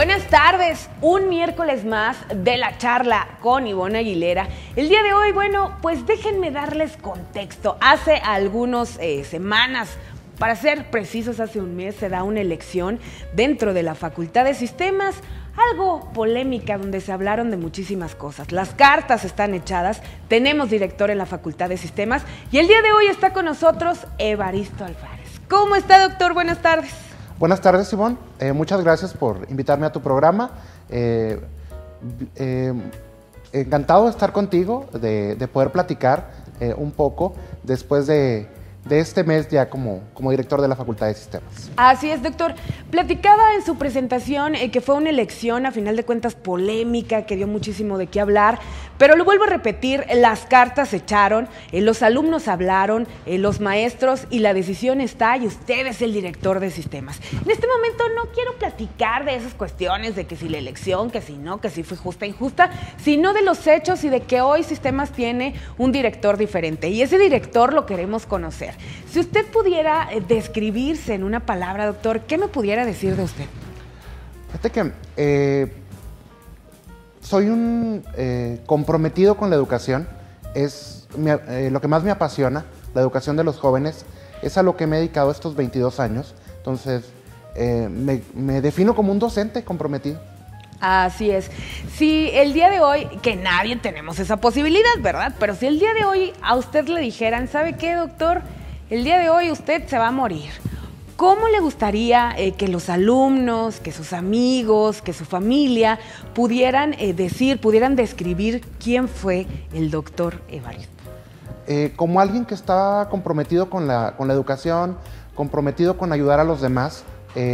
Buenas tardes, un miércoles más de la charla con Ivonne Aguilera. El día de hoy, bueno, pues déjenme darles contexto. Hace algunas semanas, para ser precisos, hace un mes se da una elección dentro de la Facultad de Sistemas, algo polémica, donde se hablaron de muchísimas cosas. Las cartas están echadas, tenemos director en la Facultad de Sistemas y el día de hoy está con nosotros Evaristo Alvarez. ¿Cómo está, doctor? Buenas tardes. Buenas tardes, Ivonne. Muchas gracias por invitarme a tu programa. Encantado de estar contigo, de poder platicar un poco después de este mes ya como director de la Facultad de Sistemas. Así es, doctor. Platicaba en su presentación que fue una elección, a final de cuentas, polémica, que dio muchísimo de qué hablar, pero lo vuelvo a repetir, las cartas se echaron, los alumnos hablaron, los maestros, y la decisión está, y usted es el director de sistemas. En este momento no quiero platicar de esas cuestiones, de que si la elección, que si no, que si fue justa, injusta, sino de los hechos y de que hoy Sistemas tiene un director diferente, y ese director lo queremos conocer. Si usted pudiera describirse en una palabra, doctor, ¿qué me pudiera decir de usted? Fíjate que soy un comprometido con la educación. Es lo que más me apasiona, la educación de los jóvenes. Es a lo que me he dedicado estos 22 años. Entonces, me defino como un docente comprometido. Así es. Si el día de hoy, que nadie tenemos esa posibilidad, ¿verdad? Pero si el día de hoy a usted le dijeran, ¿sabe qué, doctor? El día de hoy usted se va a morir. ¿Cómo le gustaría que los alumnos, que sus amigos, que su familia pudieran pudieran describir quién fue el doctor Evaristo? Como alguien que está comprometido con la educación, comprometido con ayudar a los demás,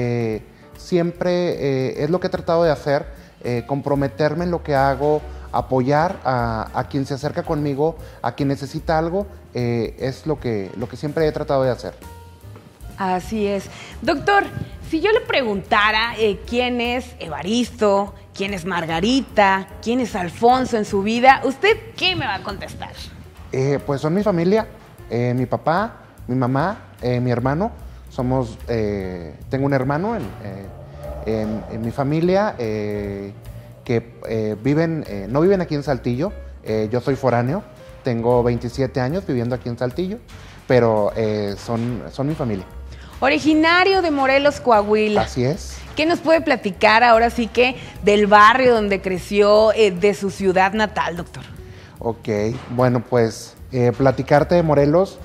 siempre es lo que he tratado de hacer, comprometerme en lo que hago, apoyar a quien se acerca conmigo, a quien necesita algo, es lo que siempre he tratado de hacer. Así es. Doctor, si yo le preguntara quién es Evaristo, quién es Margarita, quién es Alfonso en su vida, ¿usted qué me va a contestar? Pues son mi familia, mi papá, mi mamá, mi hermano. Tengo un hermano en mi familia que no viven aquí en Saltillo. Yo soy foráneo, tengo 27 años viviendo aquí en Saltillo, pero son mi familia. Originario de Morelos, Coahuila. Así es. ¿Qué nos puede platicar ahora sí que del barrio donde creció, de su ciudad natal, doctor? Ok, bueno, pues platicarte de Morelos,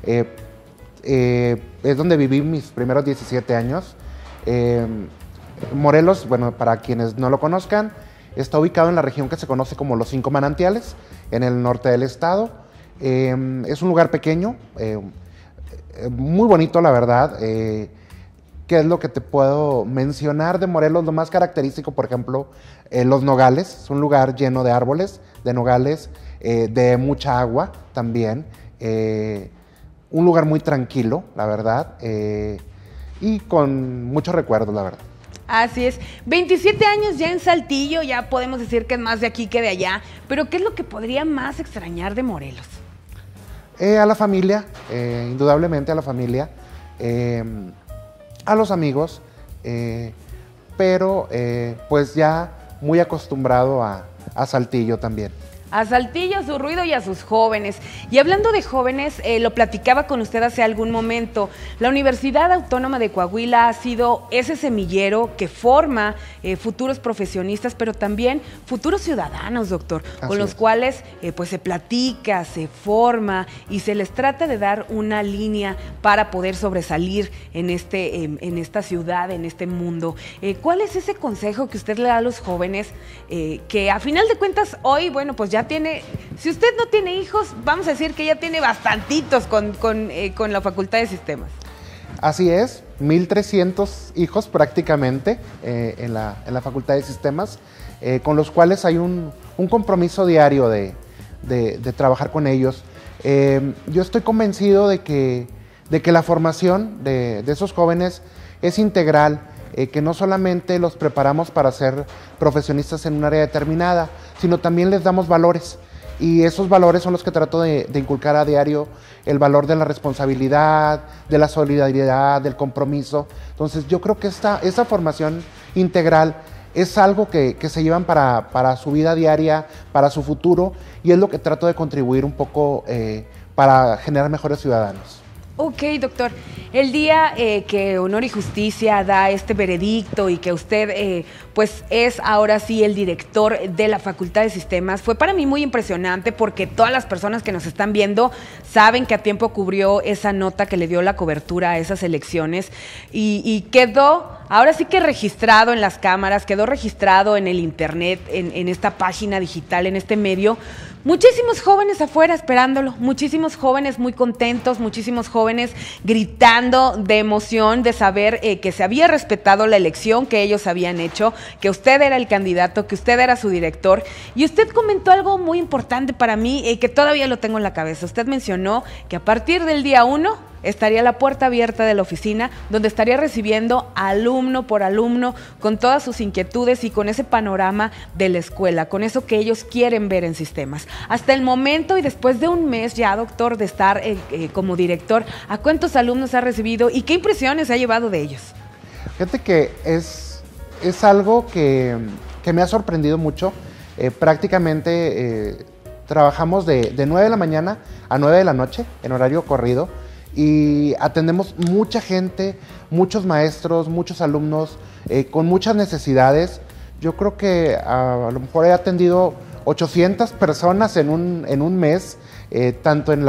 es donde viví mis primeros 17 años. Morelos, bueno, para quienes no lo conozcan, está ubicado en la región que se conoce como Los Cinco Manantiales, en el norte del estado. Es un lugar pequeño, muy bonito, la verdad. ¿Qué es lo que te puedo mencionar de Morelos? Lo más característico, por ejemplo, los nogales. Es un lugar lleno de árboles, de nogales, de mucha agua también. Un lugar muy tranquilo, la verdad, y con muchos recuerdos, la verdad. Así es. 27 años ya en Saltillo, ya podemos decir que es más de aquí que de allá, pero ¿qué es lo que podría más extrañar de Morelos? A la familia, indudablemente a la familia, a los amigos, pero pues ya muy acostumbrado a Saltillo también. A Saltillo, a su ruido y a sus jóvenes. Y hablando de jóvenes, lo platicaba con usted hace algún momento, la Universidad Autónoma de Coahuila ha sido ese semillero que forma futuros profesionistas, pero también futuros ciudadanos, doctor, con los cuales pues se platica, se forma y se les trata de dar una línea para poder sobresalir en esta ciudad, en este mundo. ¿Cuál es ese consejo que usted le da a los jóvenes que a final de cuentas hoy, bueno, pues ya tiene, si usted no tiene hijos, vamos a decir que ya tiene bastantitos con la Facultad de Sistemas? Así es, 1,300 hijos prácticamente en la Facultad de Sistemas, con los cuales hay un compromiso diario de trabajar con ellos. Yo estoy convencido de que la formación de esos jóvenes es integral, que no solamente los preparamos para ser profesionistas en un área determinada, sino también les damos valores. Y esos valores son los que trato de inculcar a diario, el valor de la responsabilidad, de la solidaridad, del compromiso. Entonces yo creo que esa formación integral es algo que se llevan para su vida diaria, para su futuro, y es lo que trato de contribuir un poco para generar mejores ciudadanos. Ok, doctor. El día que Honor y Justicia da este veredicto y que usted pues es ahora sí el director de la Facultad de Sistemas, fue para mí muy impresionante porque todas las personas que nos están viendo saben que a tiempo cubrió esa nota que le dio la cobertura a esas elecciones y quedó ahora sí que registrado en las cámaras, quedó registrado en el internet, en esta página digital, en este medio. Muchísimos jóvenes afuera esperándolo, muchísimos jóvenes muy contentos, muchísimos jóvenes gritando de emoción de saber que se había respetado la elección que ellos habían hecho, que usted era el candidato, que usted era su director. Y usted comentó algo muy importante para mí que todavía lo tengo en la cabeza. Usted mencionó que a partir del día 1 estaría la puerta abierta de la oficina, donde estaría recibiendo alumno por alumno con todas sus inquietudes y con ese panorama de la escuela, con eso que ellos quieren ver en sistemas. Hasta el momento y después de un mes ya, doctor, de estar como director, ¿a cuántos alumnos ha recibido y qué impresiones ha llevado de ellos? Fíjate que es algo que me ha sorprendido mucho. Prácticamente trabajamos de 9 de la mañana a 9 de la noche en horario corrido. Y atendemos mucha gente, muchos maestros, muchos alumnos con muchas necesidades. Yo creo que a lo mejor he atendido 800 personas en un mes, tanto en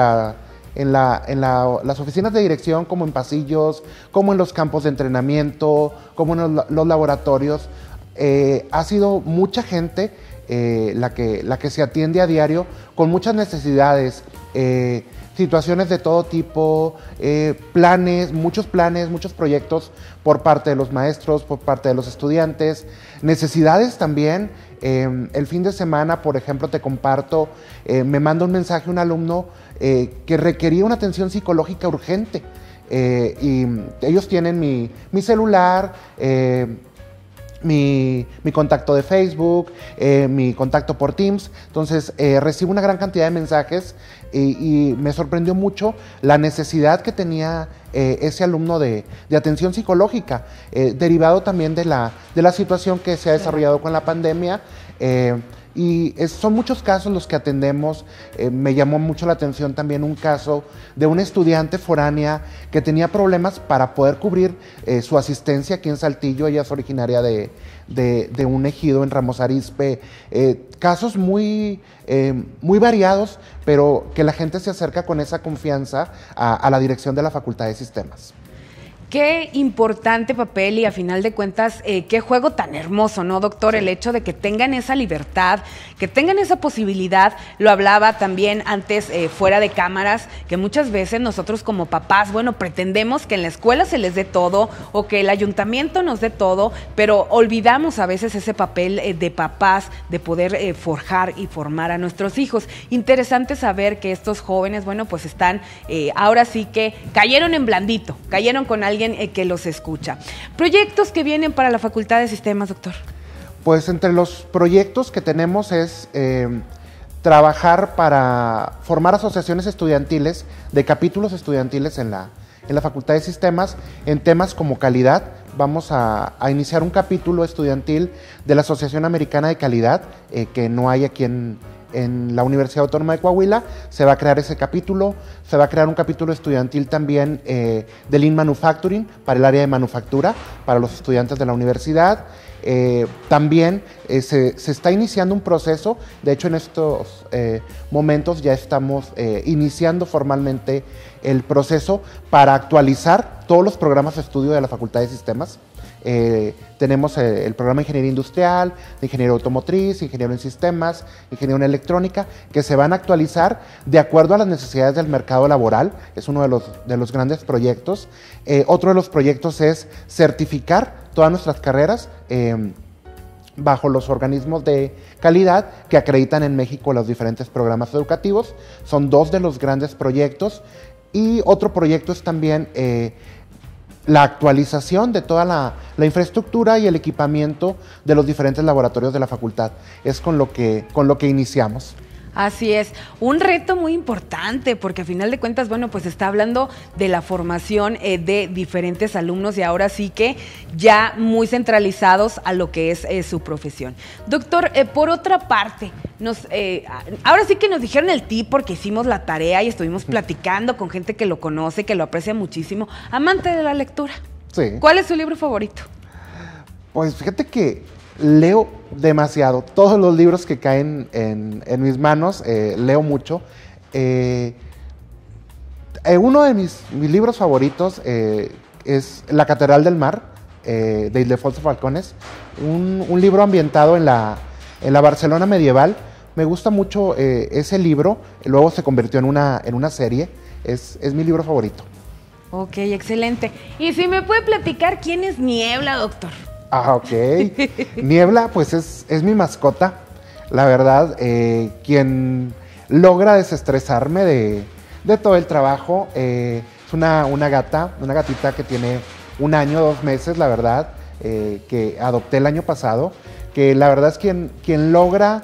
las oficinas de dirección como en pasillos, como en los campos de entrenamiento, como en los laboratorios. Ha sido mucha gente la que se atiende a diario con muchas necesidades. Situaciones de todo tipo, muchos proyectos por parte de los maestros, por parte de los estudiantes, necesidades también. El fin de semana, por ejemplo, te comparto, me manda un mensaje un alumno que requería una atención psicológica urgente y ellos tienen mi celular, mi contacto de Facebook, mi contacto por Teams. Entonces recibo una gran cantidad de mensajes y me sorprendió mucho la necesidad que tenía ese alumno de atención psicológica, derivado también de la situación que se ha desarrollado con la pandemia. Son muchos casos los que atendemos. Me llamó mucho la atención también un caso de una estudiante foránea que tenía problemas para poder cubrir su asistencia aquí en Saltillo. Ella es originaria de un ejido en Ramos Arizpe. Casos muy variados, pero que la gente se acerca con esa confianza a la dirección de la Facultad de Sistemas. Qué importante papel y a final de cuentas, qué juego tan hermoso, ¿no, doctor? Sí. El hecho de que tengan esa libertad, que tengan esa posibilidad, lo hablaba también antes fuera de cámaras, que muchas veces nosotros como papás, bueno, pretendemos que en la escuela se les dé todo o que el ayuntamiento nos dé todo, pero olvidamos a veces ese papel de papás, de poder forjar y formar a nuestros hijos. Interesante saber que estos jóvenes, bueno, pues están, ahora sí que cayeron en blandito, cayeron con alguien que los escucha. ¿Proyectos que vienen para la Facultad de Sistemas, doctor? Pues entre los proyectos que tenemos es trabajar para formar asociaciones estudiantiles, de capítulos estudiantiles en la Facultad de Sistemas, en temas como calidad. Vamos a iniciar un capítulo estudiantil de la Asociación Americana de Calidad, que no hay aquí en la Universidad Autónoma de Coahuila. Se va a crear ese capítulo. Se va a crear un capítulo estudiantil también de Lean Manufacturing para el área de manufactura, para los estudiantes de la universidad. También se está iniciando un proceso. De hecho, en estos momentos ya estamos iniciando formalmente el proceso para actualizar todos los programas de estudio de la Facultad de Sistemas. Tenemos el programa de Ingeniería Industrial, de Ingeniería Automotriz, Ingeniero en Sistemas, Ingeniero en Electrónica, que se van a actualizar de acuerdo a las necesidades del mercado laboral. Es uno de los grandes proyectos. Otro de los proyectos es certificar todas nuestras carreras bajo los organismos de calidad que acreditan en México los diferentes programas educativos. Son dos de los grandes proyectos. Y otro proyecto es también la actualización de toda la infraestructura y el equipamiento de los diferentes laboratorios de la facultad. Es con lo que iniciamos. Así es, un reto muy importante porque a final de cuentas, bueno, pues está hablando de la formación de diferentes alumnos y ahora sí que ya muy centralizados a lo que es su profesión. Doctor, por otra parte, ahora sí que nos dijeron el tip porque hicimos la tarea y estuvimos platicando con gente que lo conoce, que lo aprecia muchísimo, amante de la lectura. Sí. ¿Cuál es su libro favorito? Pues fíjate que leo demasiado. Todos los libros que caen en mis manos, leo mucho. Uno de mis libros favoritos es La Catedral del Mar, de Ildefonso Falcones. Un libro ambientado en la Barcelona medieval. Me gusta mucho ese libro. Luego se convirtió en una serie. Es mi libro favorito. Ok, excelente. Y si me puede platicar quién es Niebla, doctor. Ah, ok. Niebla, pues es mi mascota, la verdad, quien logra desestresarme de todo el trabajo. Es una gatita que tiene 1 año, 2 meses, la verdad, que adopté el año pasado, que la verdad es quien logra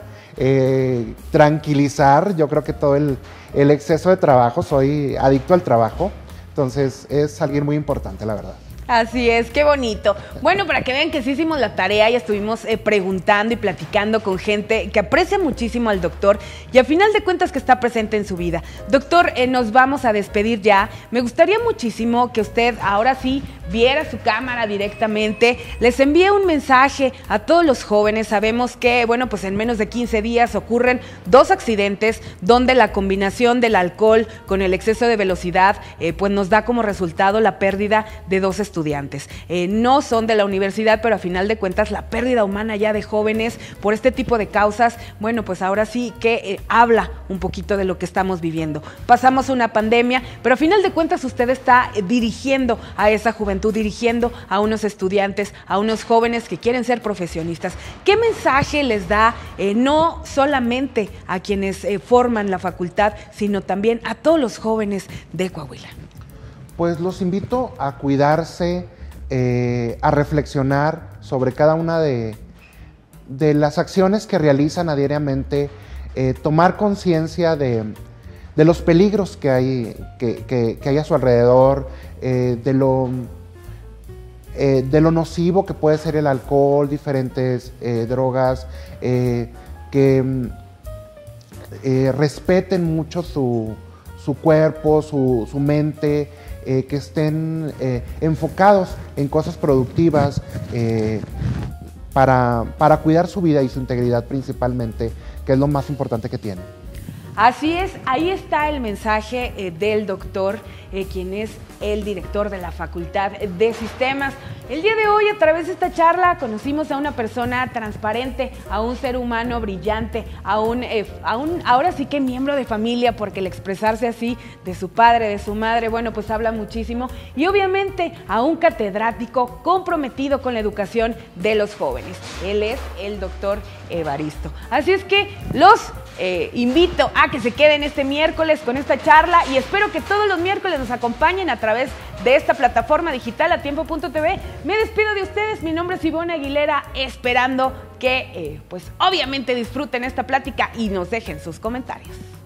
tranquilizar, yo creo que todo el exceso de trabajo. Soy adicto al trabajo, entonces es alguien muy importante, la verdad. Así es, qué bonito. Bueno, para que vean que sí hicimos la tarea y estuvimos preguntando y platicando con gente que aprecia muchísimo al doctor y a final de cuentas que está presente en su vida. Doctor, nos vamos a despedir ya. Me gustaría muchísimo que usted ahora sí viera su cámara directamente, les envíe un mensaje a todos los jóvenes. Sabemos que, bueno, pues en menos de 15 días ocurren 2 accidentes donde la combinación del alcohol con el exceso de velocidad pues nos da como resultado la pérdida de 2 estudiantes. No son de la universidad, pero a final de cuentas la pérdida humana ya de jóvenes por este tipo de causas, bueno, pues ahora sí que habla un poquito de lo que estamos viviendo. Pasamos una pandemia, pero a final de cuentas usted está dirigiendo a esa juventud, dirigiendo a unos estudiantes, a unos jóvenes que quieren ser profesionistas. ¿Qué mensaje les da no solamente a quienes forman la facultad, sino también a todos los jóvenes de Coahuila? Pues los invito a cuidarse, a reflexionar sobre cada una de las acciones que realizan diariamente, tomar conciencia de los peligros que hay a su alrededor, de lo nocivo que puede ser el alcohol, diferentes drogas, que respeten mucho su cuerpo, su mente, que estén enfocados en cosas productivas para cuidar su vida y su integridad principalmente, que es lo más importante que tienen. Así es, ahí está el mensaje del doctor, quien es el director de la Facultad de Sistemas. El día de hoy, a través de esta charla, conocimos a una persona transparente, a un ser humano brillante, a un ahora sí que miembro de familia, porque el expresarse así de su padre, de su madre, bueno, pues habla muchísimo. Y obviamente a un catedrático comprometido con la educación de los jóvenes. Él es el doctor Evaristo. Así es que los invito a que se queden este miércoles con esta charla y espero que todos los miércoles nos acompañen a través de esta plataforma digital atiempo.tv. Me despido de ustedes, mi nombre es Ivonne Aguilera, esperando que pues obviamente disfruten esta plática y nos dejen sus comentarios.